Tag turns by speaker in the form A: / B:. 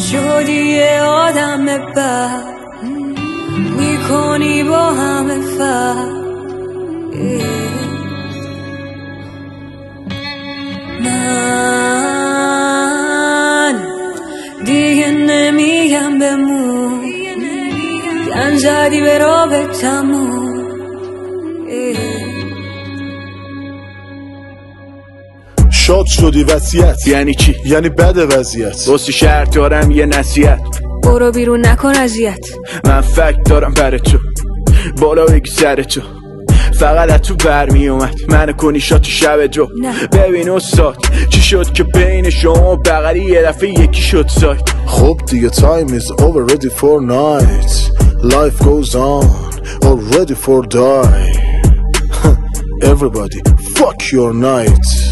A: شدی یه آدم بد میکنی با همه فرق من دیگه نمیگم بمون گن زدی به رابطمون
B: شاد شدی وصیت
C: یعنی چی؟
B: یعنی بد وضعیت
C: واسه شهر دارم یه نصیحت
A: برو بیرون نکن اذیت
C: من فکر دارم برای تو بالا بگی سر تو فقط از تو برمی اومد منو کنی شاد تو شب جو ببین استاد چی شد که بین شما بغلی یه دفعه یکی شد سایت
B: خب دیگه time is over ready for night life goes on or ready for die everybody fuck your night